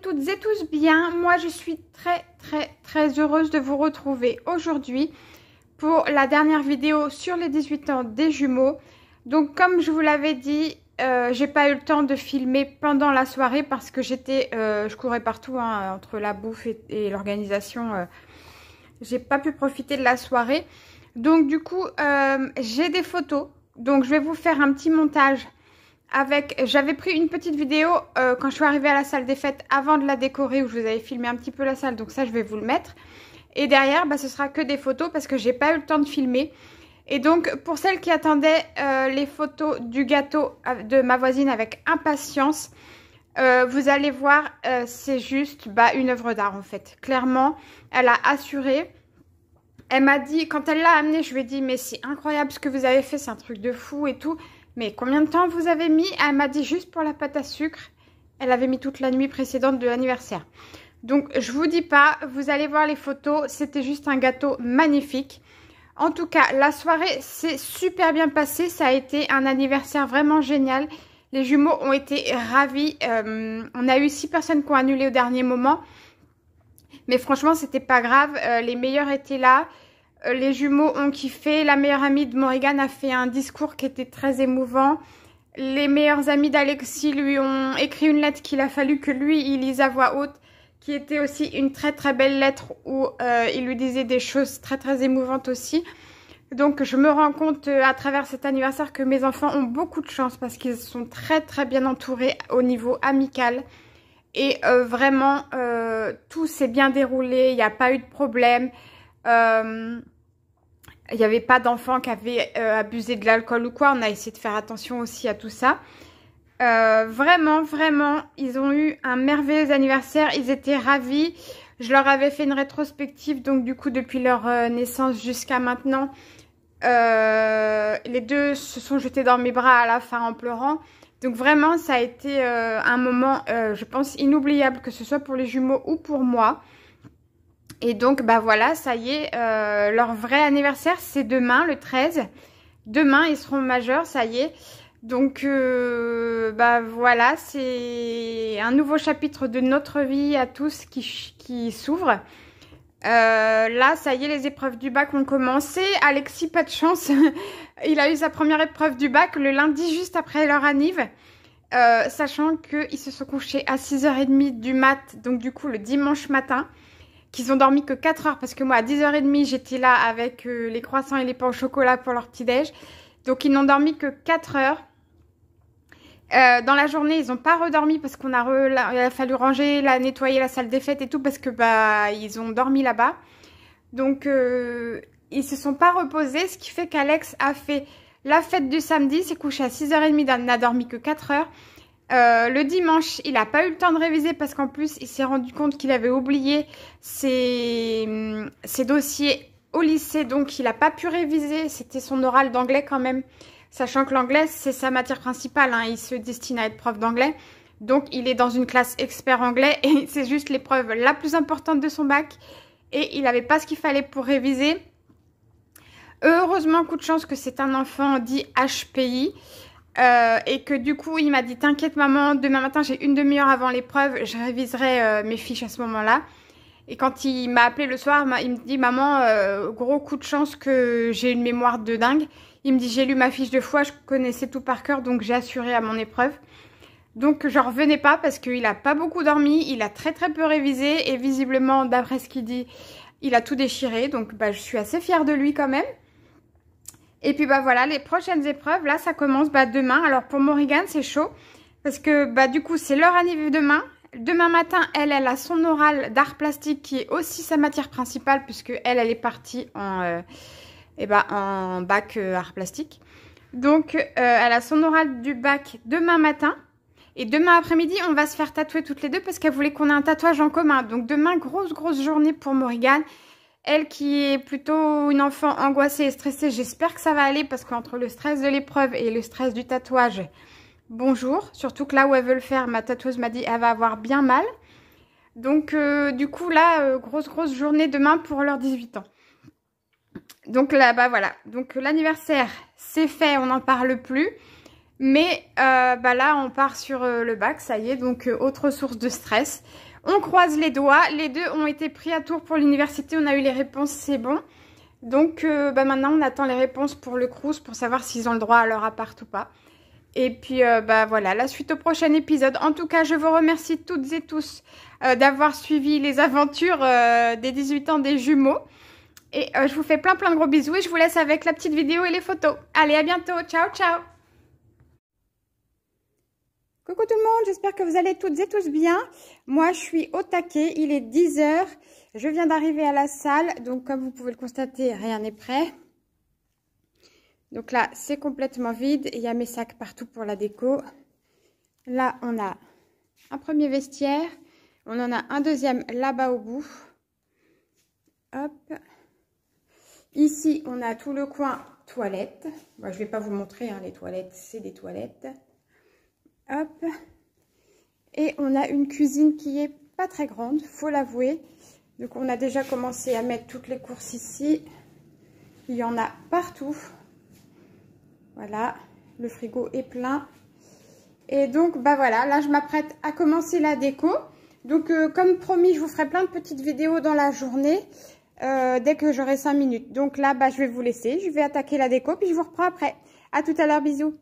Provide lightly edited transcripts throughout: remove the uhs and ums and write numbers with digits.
toutes et tous bien? Moi, je suis très heureuse de vous retrouver aujourd'hui pour la dernière vidéo sur les 18 ans des jumeaux. Donc, comme je vous l'avais dit, j'ai pas eu le temps de filmer pendant la soirée parce que je courais partout hein, entre la bouffe et l'organisation. J'ai pas pu profiter de la soirée. Donc, du coup, j'ai des photos. Donc, je vais vous faire un petit montage. J'avais pris une petite vidéo quand je suis arrivée à la salle des fêtes avant de la décorer où je vous avais filmé un petit peu la salle, donc ça je vais vous le mettre. Et derrière ce sera que des photos parce que j'ai pas eu le temps de filmer. Et donc pour celles qui attendaient les photos du gâteau de ma voisine avec impatience, vous allez voir, c'est juste une œuvre d'art en fait. Clairement, elle a assuré. Elle m'a dit, quand elle l'a amené, je lui ai dit mais c'est incroyable ce que vous avez fait, c'est un truc de fou et tout. Mais combien de temps vous avez mis? Elle m'a dit juste pour la pâte à sucre. Elle avait mis toute la nuit précédente de l'anniversaire. Donc, je vous dis pas, vous allez voir les photos. C'était juste un gâteau magnifique. En tout cas, la soirée s'est super bien passée. Ça a été un anniversaire vraiment génial. Les jumeaux ont été ravis. On a eu 6 personnes qui ont annulé au dernier moment. Mais franchement, c'était pas grave. Les meilleurs étaient là. Les jumeaux ont kiffé. La meilleure amie de Morrigan a fait un discours qui était très émouvant. Les meilleurs amis d'Alexis lui ont écrit une lettre qu'il a fallu que lui, il lise à voix haute, qui était aussi une très belle lettre où il lui disait des choses très émouvantes aussi. Donc, je me rends compte à travers cet anniversaire que mes enfants ont beaucoup de chance parce qu'ils sont très bien entourés au niveau amical. Et vraiment, tout s'est bien déroulé. Il n'y a pas eu de problème. Il n'y avait pas d'enfants qui avaient abusé de l'alcool ou quoi. On a essayé de faire attention aussi à tout ça. Vraiment, ils ont eu un merveilleux anniversaire. Ils étaient ravis. Je leur avais fait une rétrospective. Donc, du coup, depuis leur naissance jusqu'à maintenant, les deux se sont jetés dans mes bras à la fin en pleurant. Donc, vraiment, ça a été un moment, je pense, inoubliable, que ce soit pour les jumeaux ou pour moi. Et donc, voilà, ça y est, leur vrai anniversaire, c'est demain, le 13. Demain, ils seront majeurs, ça y est. Donc, voilà, c'est un nouveau chapitre de notre vie à tous qui s'ouvre. Là, ça y est, les épreuves du bac ont commencé. Alexis, pas de chance. Il a eu sa première épreuve du bac le lundi, juste après leur anniv. Sachant qu'ils se sont couchés à 6h30 du mat, donc du coup, le dimanche matin. Qu'ils ont dormi que 4 heures parce que moi à 10h30 j'étais là avec les croissants et les pains au chocolat pour leur petit-déj. Donc ils n'ont dormi que 4 heures. Dans la journée ils n'ont pas redormi parce il a fallu ranger, nettoyer la salle des fêtes et tout parce que ils ont dormi là-bas. Donc ils se sont pas reposés, ce qui fait qu'Alex a fait la fête du samedi, s'est couché à 6h30, n'a dormi que 4 heures. Le dimanche, il n'a pas eu le temps de réviser parce qu'en plus, il s'est rendu compte qu'il avait oublié ses dossiers au lycée. Donc, il n'a pas pu réviser. C'était son oral d'anglais quand même. Sachant que l'anglais, c'est sa matière principale. Hein. Il se destine à être prof d'anglais. Donc, il est dans une classe expert anglais. Et c'est juste l'épreuve la plus importante de son bac. Et il n'avait pas ce qu'il fallait pour réviser. Heureusement, coup de chance que c'est un enfant dit HPI. Et que du coup il m'a dit t'inquiète maman, demain matin j'ai une demi-heure avant l'épreuve, je réviserai mes fiches à ce moment là. Et quand il m'a appelé le soir, il me dit maman, gros coup de chance que j'ai une mémoire de dingue. Il me dit j'ai lu ma fiche 2 fois, je connaissais tout par cœur donc j'ai assuré à mon épreuve. Donc j'en revenais pas parce qu'il a pas beaucoup dormi, il a très peu révisé et visiblement d'après ce qu'il dit il a tout déchiré. Donc je suis assez fière de lui quand même. Et puis voilà, les prochaines épreuves, là ça commence demain. Alors pour Morrigan c'est chaud parce que du coup c'est leur anniversaire demain. Demain matin, elle a son oral d'art plastique qui est aussi sa matière principale puisque elle est partie en bac art plastique. Donc elle a son oral du bac demain matin. Et demain après-midi, on va se faire tatouer toutes les deux parce qu'elle voulait qu'on ait un tatouage en commun. Donc demain, grosse journée pour Morrigan. Elle qui est plutôt une enfant angoissée et stressée, j'espère que ça va aller parce qu'entre le stress de l'épreuve et le stress du tatouage, bonjour. Surtout que là où elle veut le faire, ma tatoueuse m'a dit elle va avoir bien mal. Donc du coup là, grosse journée demain pour leurs 18 ans. Donc là, voilà. Donc l'anniversaire, c'est fait, on n'en parle plus. Mais là, on part sur le bac, ça y est. Donc autre source de stress. On croise les doigts. Les deux ont été pris à Tours pour l'université. On a eu les réponses, c'est bon. Donc maintenant, on attend les réponses pour le Crous pour savoir s'ils ont le droit à leur appart ou pas. Et puis voilà, la suite au prochain épisode. En tout cas, je vous remercie toutes et tous d'avoir suivi les aventures des 18 ans des jumeaux. Et je vous fais plein de gros bisous et je vous laisse avec la petite vidéo et les photos. Allez, à bientôt. Ciao, ciao. Coucou tout le monde, j'espère que vous allez toutes et tous bien. Moi, je suis au taquet, il est 10 h. Je viens d'arriver à la salle, donc comme vous pouvez le constater, rien n'est prêt. Donc là, c'est complètement vide. Il y a mes sacs partout pour la déco. Là, on a un premier vestiaire. On en a un deuxième là-bas au bout. Hop. Ici, on a tout le coin toilette. Bon, je ne vais pas vous montrer, hein, les toilettes, c'est des toilettes. Hop. Et on a une cuisine qui est pas très grande, faut l'avouer. Donc, on a déjà commencé à mettre toutes les courses ici. Il y en a partout. Voilà, le frigo est plein. Et donc, voilà, là, je m'apprête à commencer la déco. Donc, comme promis, je vous ferai plein de petites vidéos dans la journée. Dès que j'aurai 5 minutes. Donc là, je vais vous laisser. Je vais attaquer la déco, puis je vous reprends après. À tout à l'heure, bisous.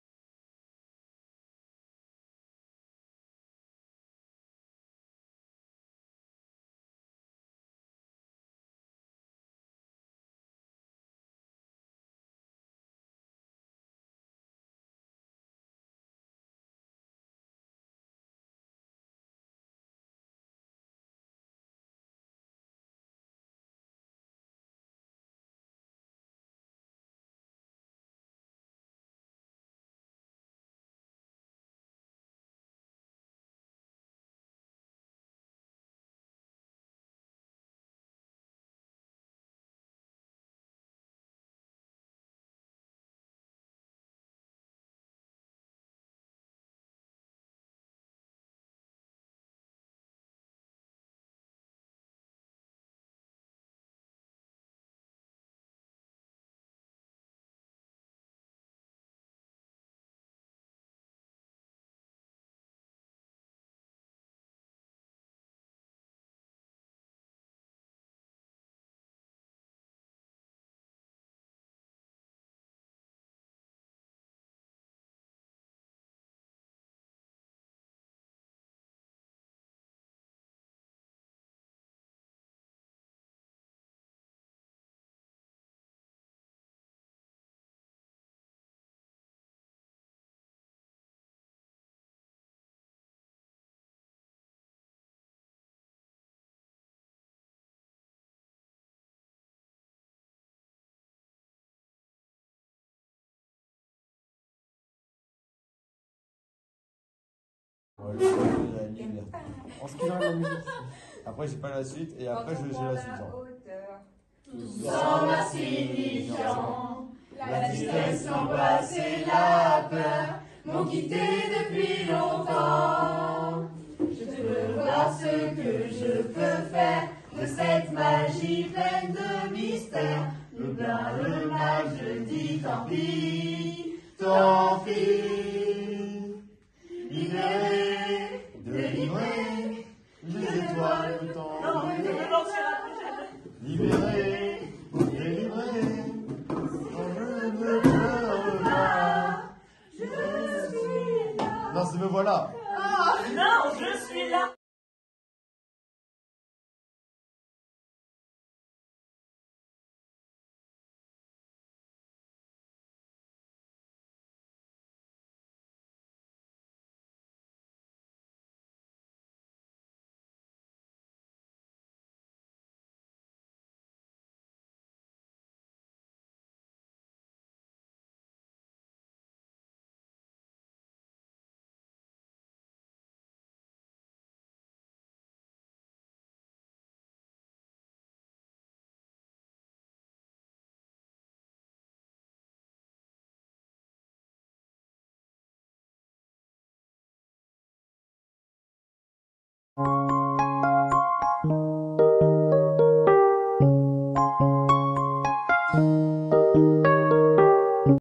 En ce qui va la musique. Après, j'ai pas la suite et après, j'ai la suite. Tous ensemble insignifiants, la tristesse, l'angoisse et la peur m'ont quitté depuis longtemps. Je veux voir ce que je peux faire de cette magie pleine de mystère. Le bien, le mal, je dis tant pis, tant pis. Libéré, délivré, les étoiles du temps. Libéré, délivré, quand je ne pleure pas. Je suis là. Non, c'est me voilà. Non, je suis là.